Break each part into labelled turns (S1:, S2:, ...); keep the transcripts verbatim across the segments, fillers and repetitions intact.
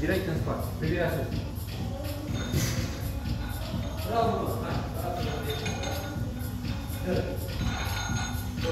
S1: direct în spate. Privirea sus. Bravo, mă. Hai, arată-l de aici. Dă. Dă.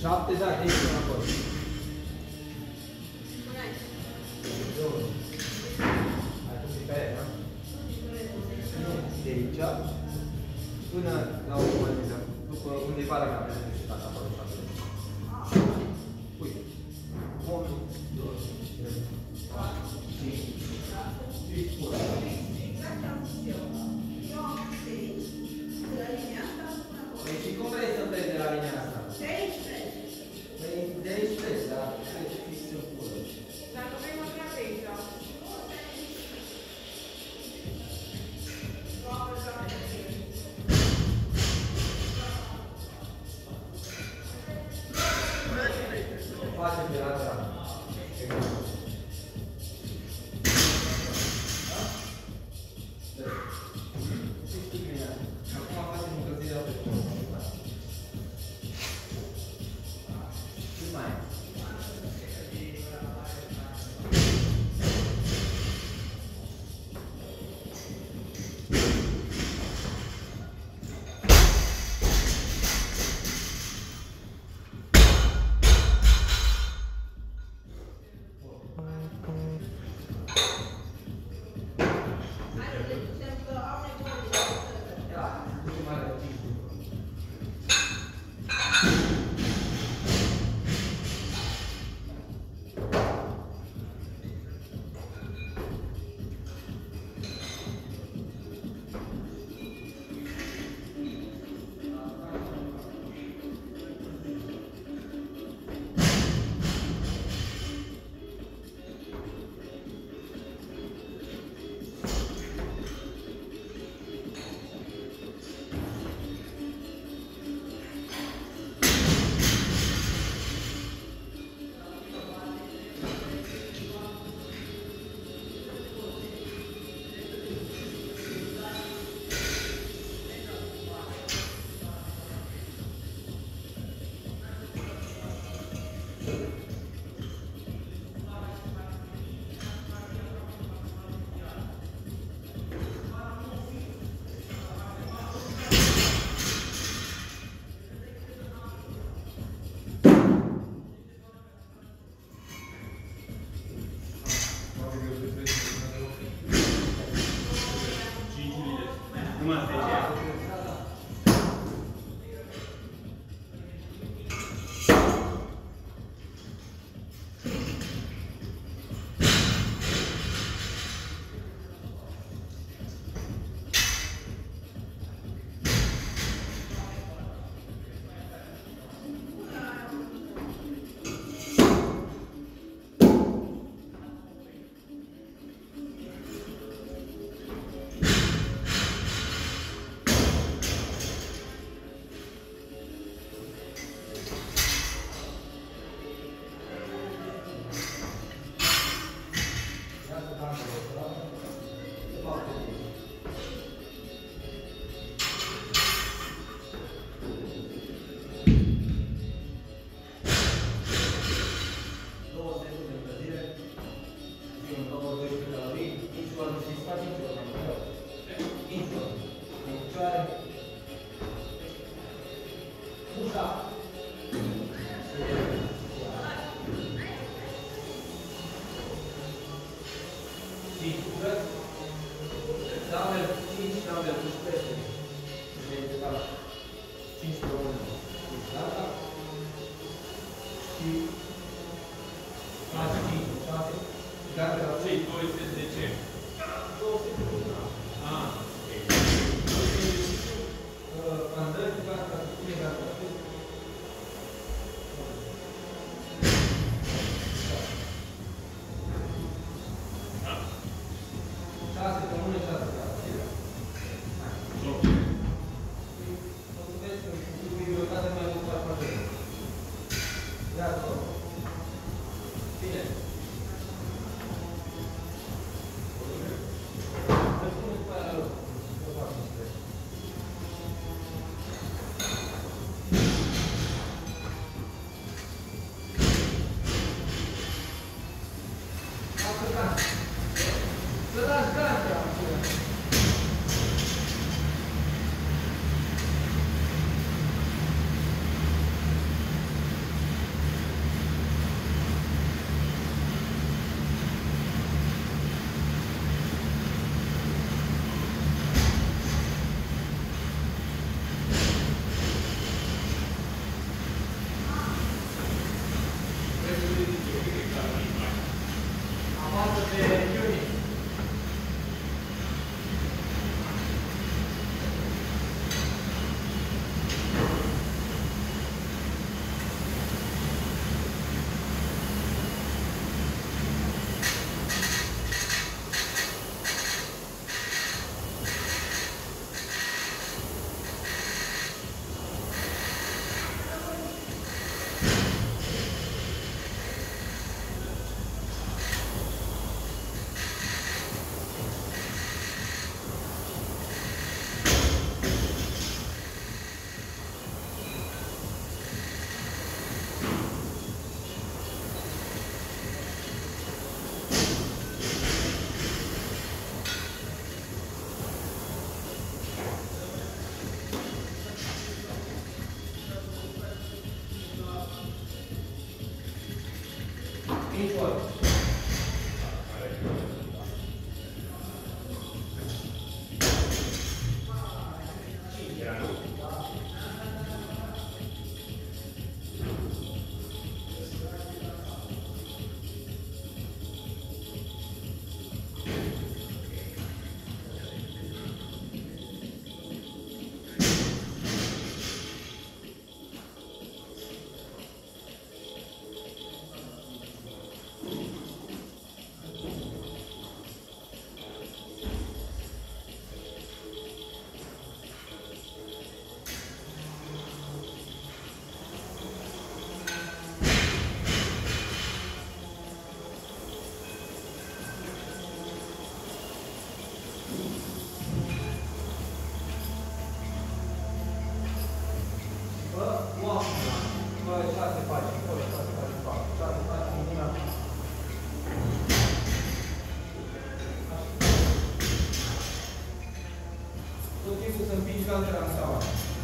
S1: șapte, da, de aici până acolo. Două. Hai tu pe aia, da? Nu, de aici până la ultima zi, după undeva la capăt, dacă apără șapte. Uite. unu, doi, trei, patru, cinci, șase. Păi și cum vrei să pleci de la linia asta?
S2: De aici pleci.
S1: Păi de aici pleci, dar pleci fix în pulă.
S2: Dacă vrei mă trec de aici.
S1: Facem de lateral. Acum facem încălzirea pe pulă. Cât mai e? timpul să împingi caltera în taua.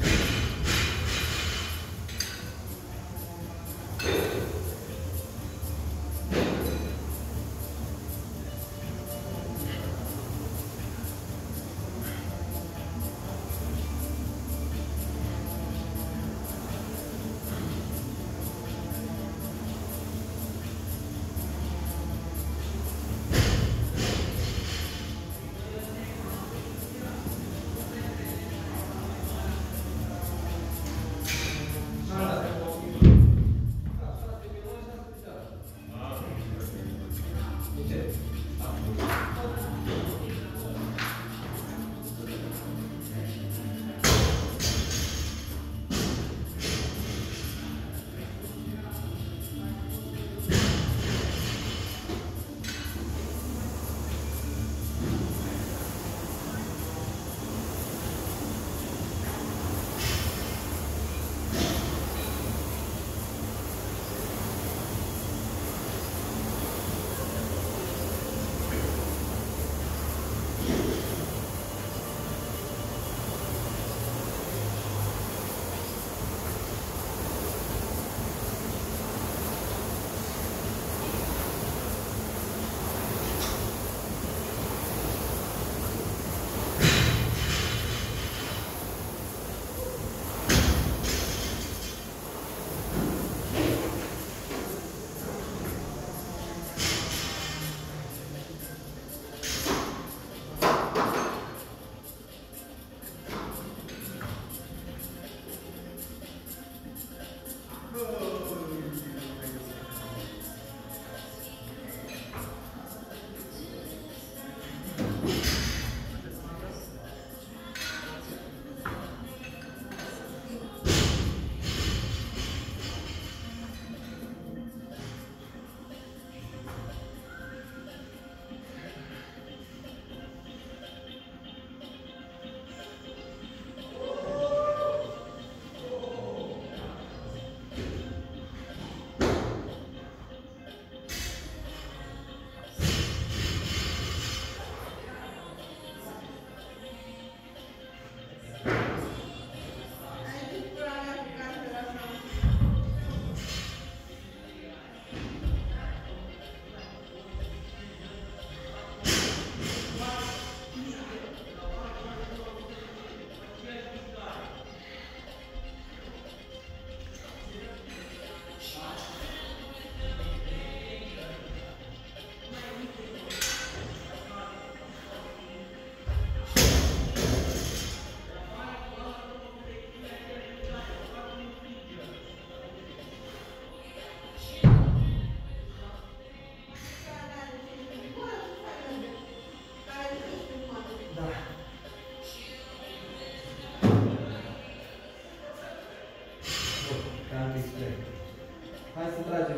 S1: Hai să tragem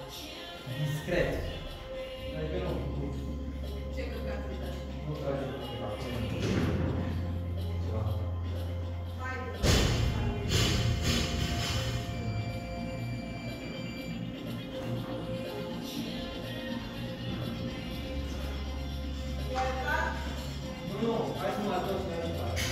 S1: discret. Adică nu.
S2: Ce căcat îi dai?
S1: Nu tragem ceva. Ceva.
S2: Hai,
S1: nu, nu, hai să mă aduc să ne fac.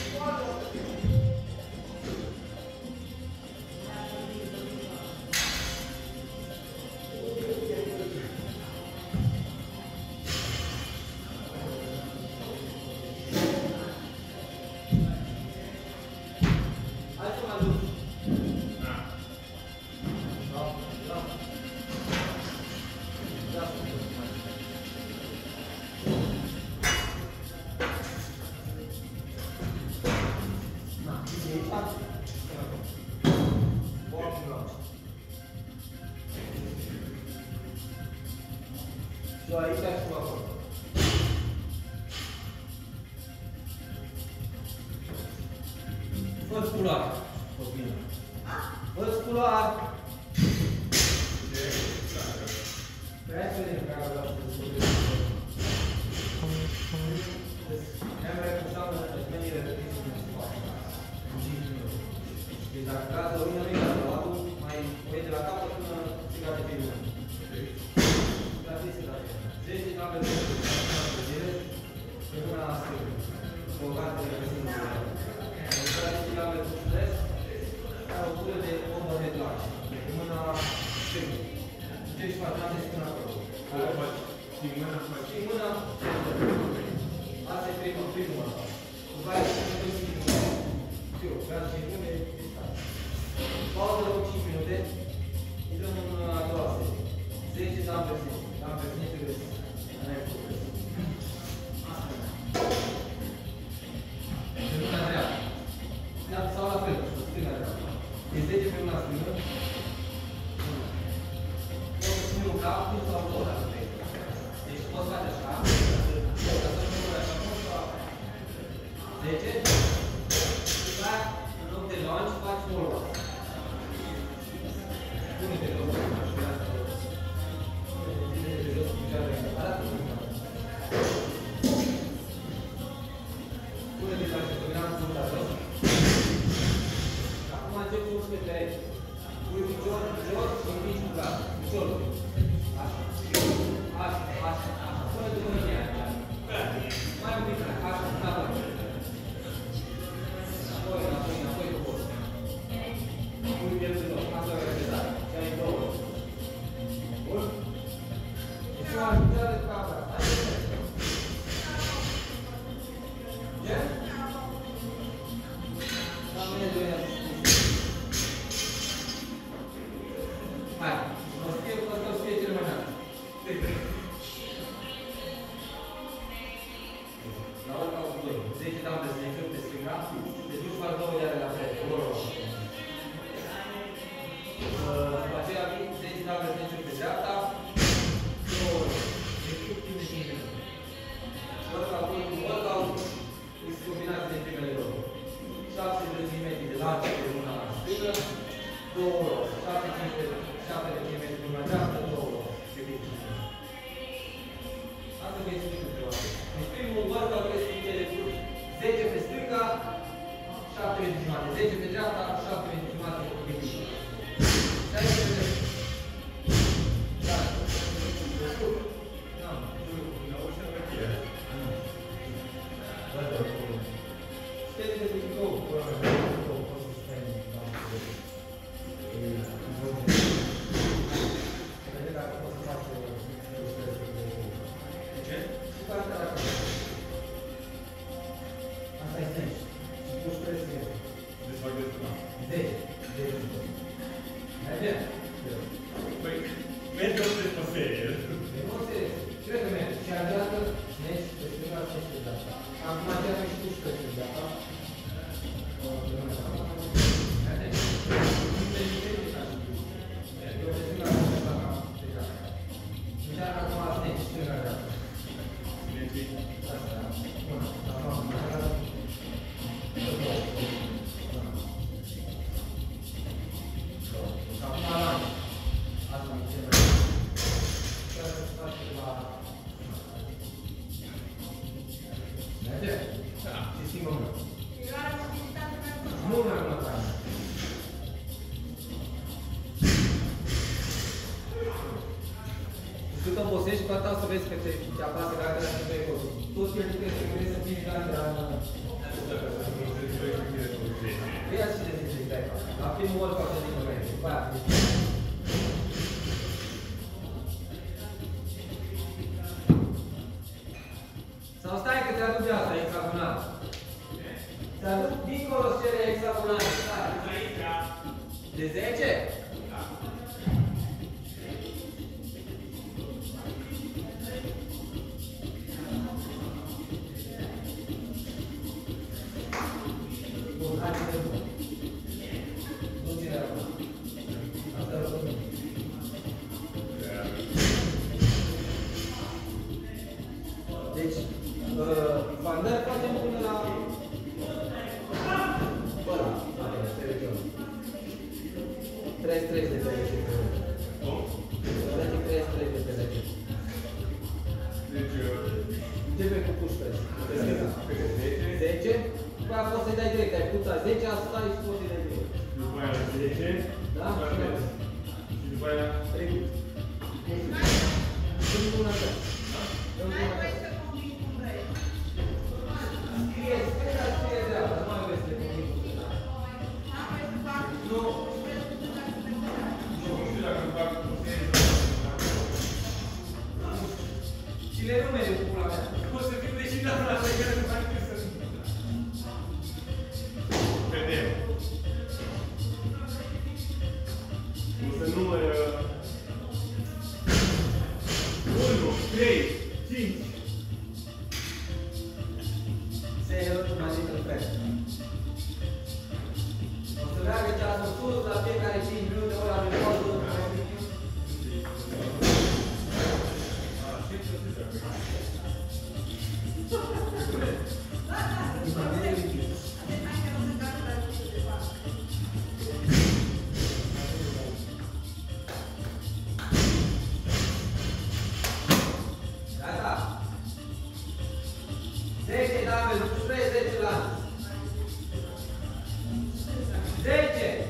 S1: Și aici și acolo. Fă-ți culoare, copilă. Fă-ți culoare. Hai să vedem care vreau să descoperi. Ne-am recușat în răzmenire de timp în spate. În cinci minute. Deci dacă crează o mină mică, altul mai o iei de la capăt până striga de pe lună. zece etape de zile, pe mâna la stângă. Cu o carte de găsim în primul, primul ăsta. După aia să ne duci cinci minute. Eu, vreau cinci minute, distanță. Pauză de cinci minute. Intrăm în a doua serie. zece de ampersini. De ampersini trebuie să înainte cu presul. În mâna dreaptă. Sau la fel, stânga dreaptă. E zece pe mâna stângă. Poți să ține un cap, cum sau două dacă vrei. Deci poți face așa. Ca să nu pui așa, cum sau așa. zece. După aia, în loc de launch, faci wall-up. Pune-te jos, pune-te jos cu picioarele. Arată cum faci. Pune-te jos, dominant ținta jos. Acum încep cu urci pe pereche. Pui picior jos și împingi cu gata. Piciorul. Așa. Așa, așa, așa. Pune-te în linia. Mai un pic. Așa, înapoi. Înapoi, înapoi, înapoi cu post. Pui pieptul jos. Asta e repetare. Și ai două ori. Bun? Deci eu am picioare de capra. Hai să vedem. Ce? La mine doi ani. Hai, o să fie, o să fie cel mai înalt. La urca cu doi. zece dau de zece pe stânga. Te duci fac două iare la frate. După aceea vin zece dau de zece pe dreapta. două ori. Deci timp de cinci minute. Workout cu workout este combinație de primele două. șaptezeci metri de larg pe mâna stângă. două ori. șaptezeci metri pe mâna dreaptă. două ori. Asta că este primul ceva. Deci primul workout este zece pe stânga, șapte metri jumate. zece pe dreapta, șapte metri jumate. Și aici se vede. Da. Stele de două, poți să stai în vedem dacă poți să faci o stele de două. De ce? Și partea la care. Asta e sens. Și tu spre să iei. Deci fac de tuna. zece. zece. Merge?
S3: Păi, merge o pe serie.
S1: Nu o serie. Cred că merge. Și a dreaptă, mergi pe stânga, și pe dreapta. Acum a dreaptă și tu spre pe dreapta. Cât obosești, cu atâta o să vezi că te apasă gardele și pe ecol. Toți cei care trebuie să fie gardele în... Ia și de zece de aici. La primul workout de din moment. După aia. Sau stai că te aduc de asta, hexagonal. Te aduc dincolo cele hexagonale. Stai. De zece? Deci, fandări facem până la... ăla, treizeci și trei de pereche.
S3: Cum?
S1: treizeci și trei de pereche.
S3: Deci...
S1: Începe cu push press. zece. După aia poți să-i dai direct. Ai putea zece, stai și poți să-i dai direct.
S3: După aia zece.
S1: Da?
S3: Și după aia...
S1: trei. Sunt bună asta.
S2: N-ai voie să combini cu vrei.
S1: Scrie, scrie, dar scrie dreapta. Nu mai vezi să te combini cu tine.
S2: N-am voie să fac.
S1: Nu.
S3: Nu știu dacă îmi fac cu serie.
S1: Și le numere cu pula mea.
S3: O să fiu deși la la care nu fac
S1: plec. O să meargă ceasul sus, la fiecare cinci minute, ori avem pauză. zece dame, treizeci la zece.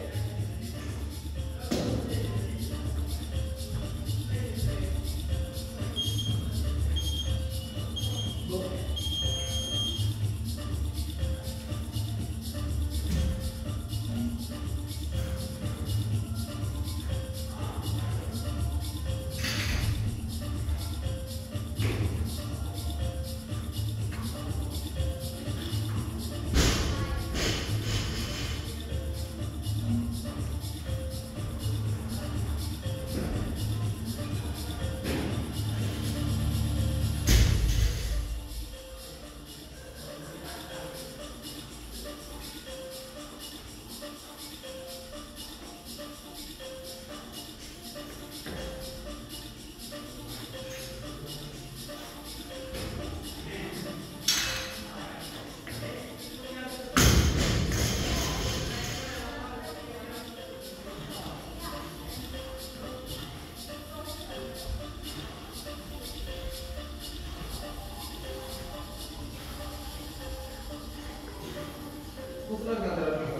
S1: Cum să merg de la prima?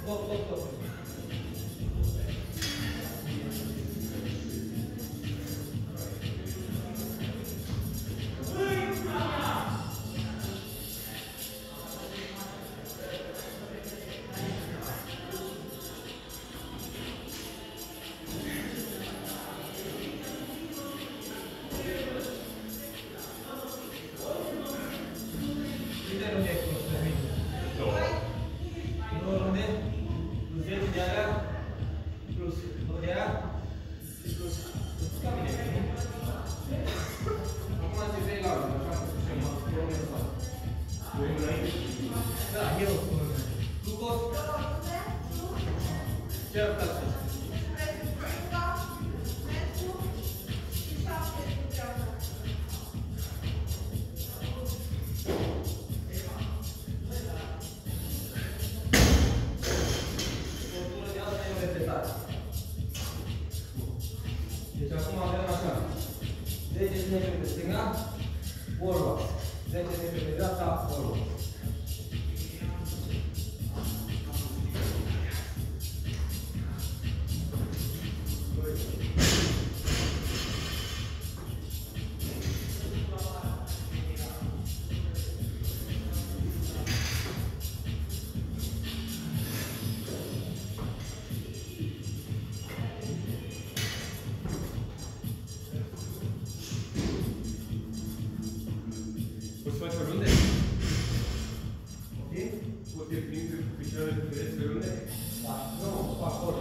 S1: Stop, stop, stop. Deci acum avem așa, zece centimetri pe stânga, forward, zece centimetri pe dreapta, forward.
S3: Poți face oriunde?
S1: Ok?
S3: Poți fi prin picioarele pe pereți pe oriunde?
S1: Da, nu, fac acolo.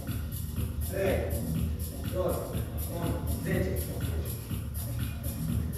S1: trei, doi, unu, zece.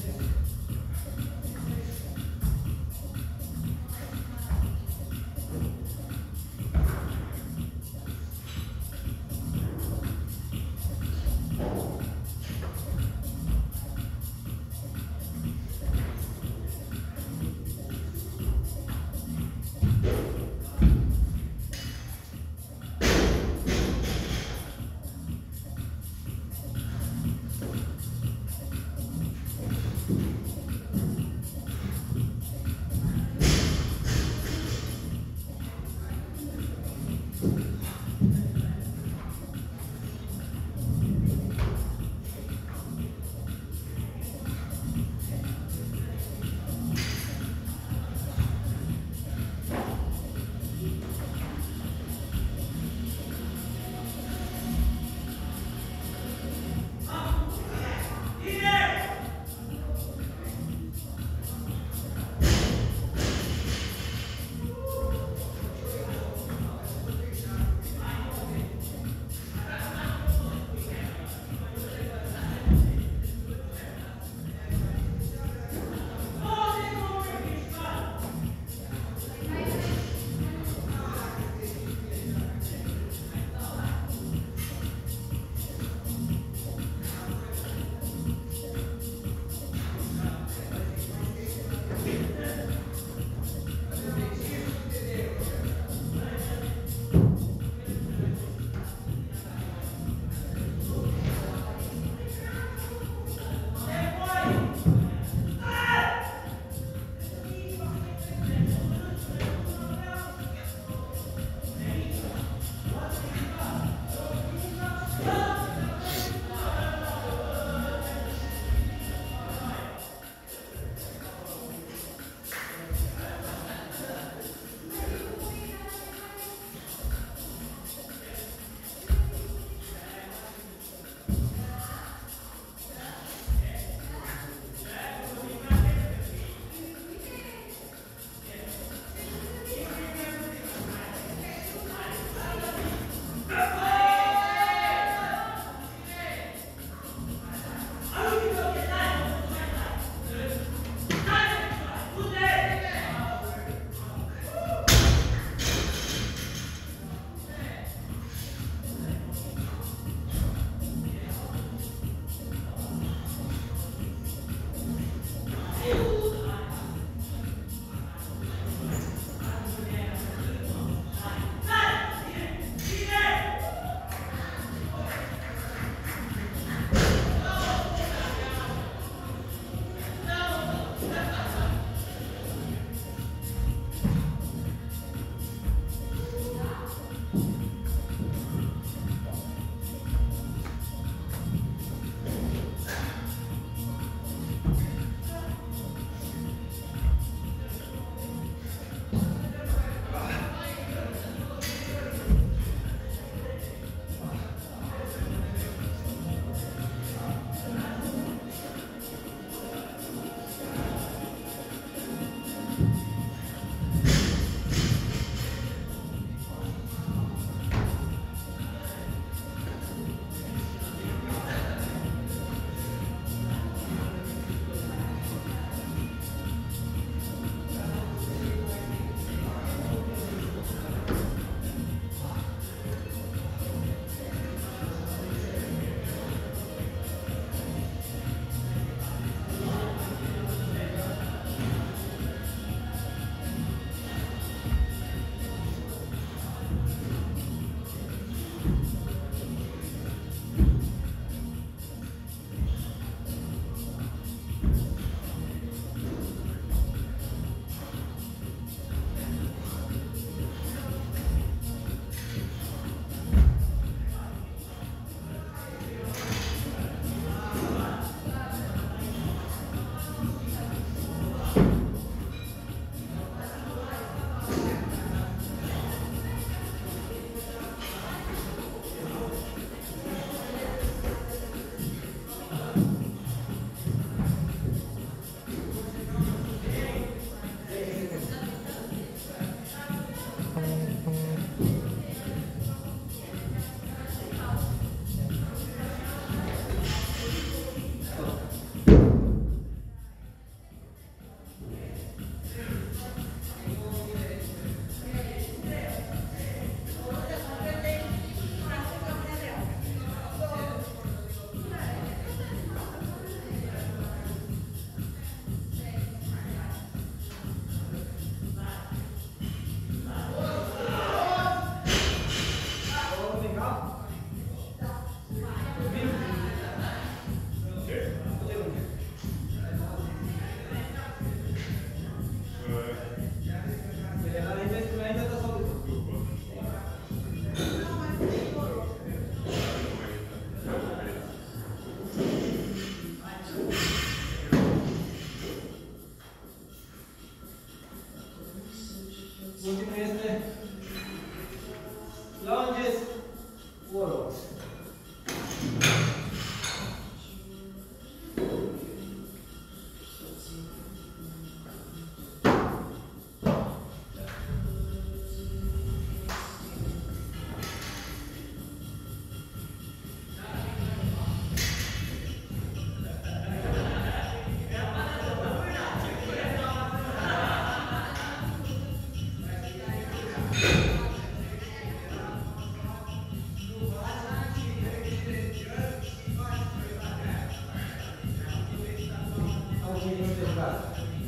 S1: Gata.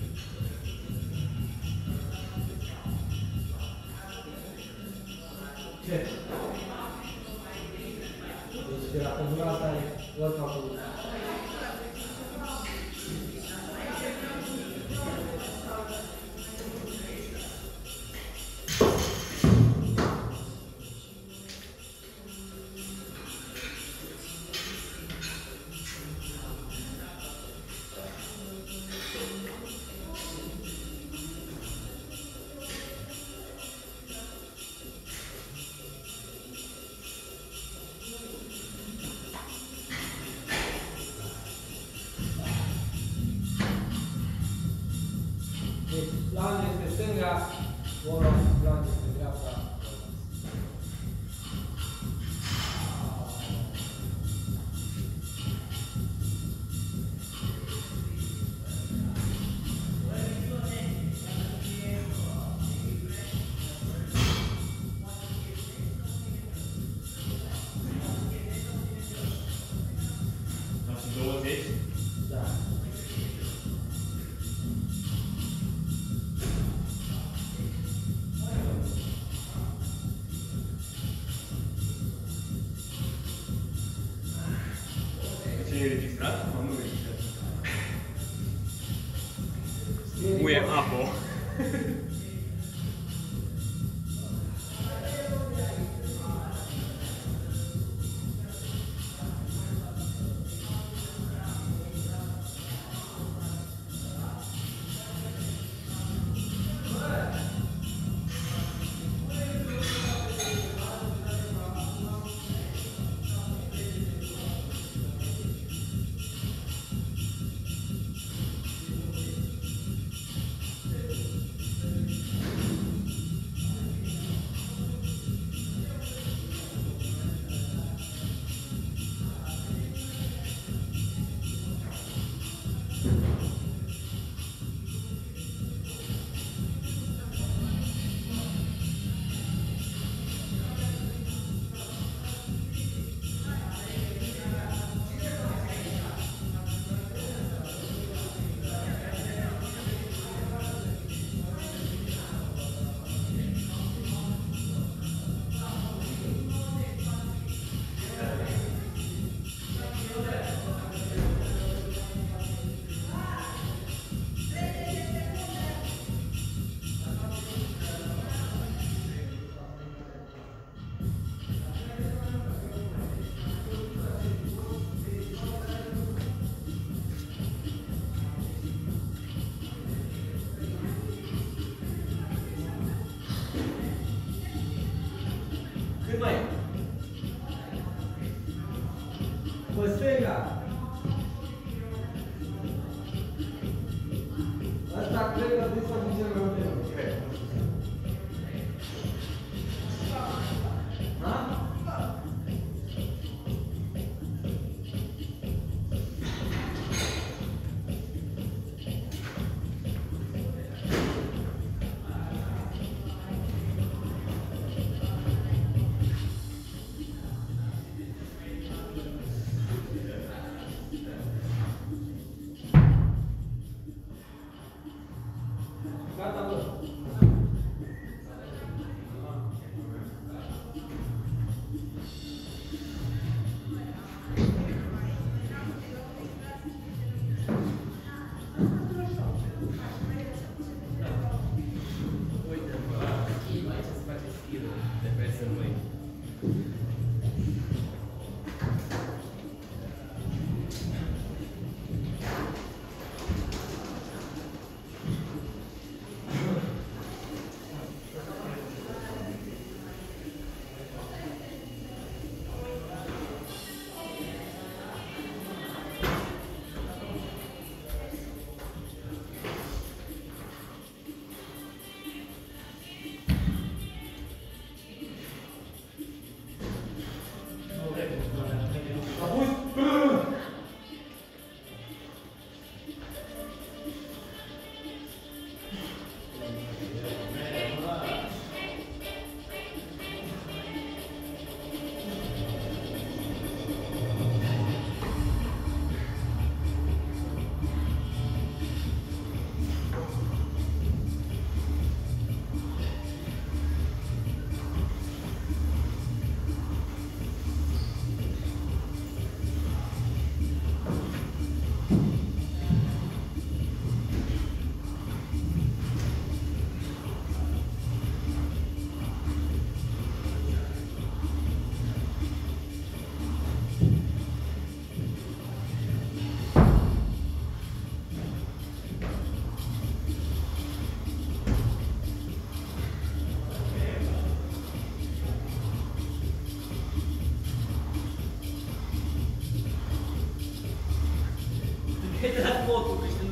S1: Ce? Deci de la pădura asta e workout-ul. Planul este stânga, ora planul este dreapta.
S3: douăzeci?
S1: Da.
S3: Ce e înregistrat? Sau nu înregistrat? Nu e apo.
S1: Cât mai? Pe stânga. Asta cred că trebuie să ajungem la urmă. Cred. Ha? Gata.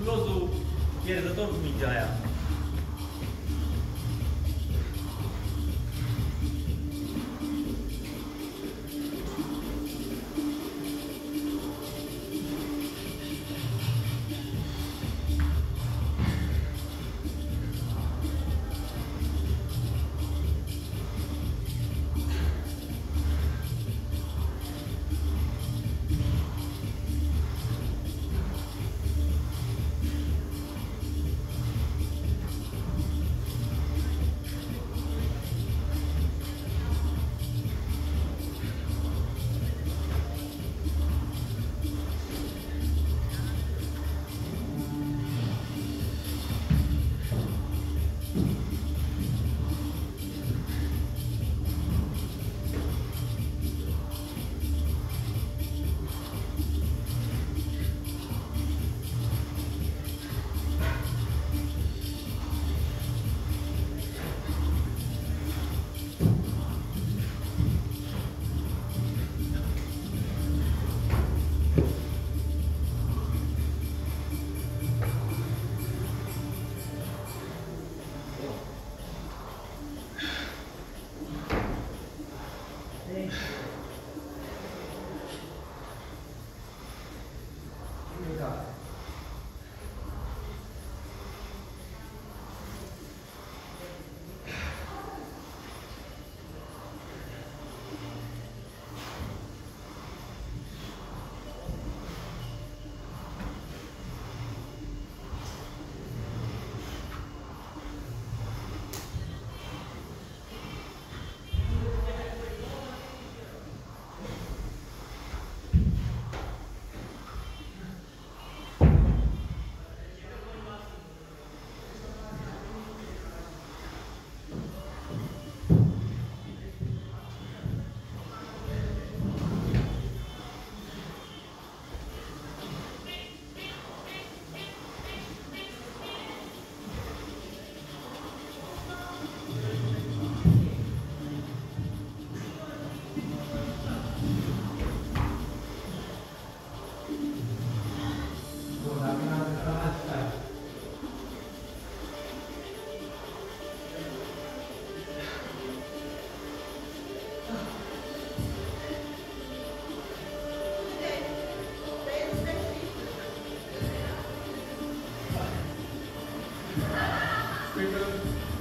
S3: Lozul pierzător cu mingea aia. Cred că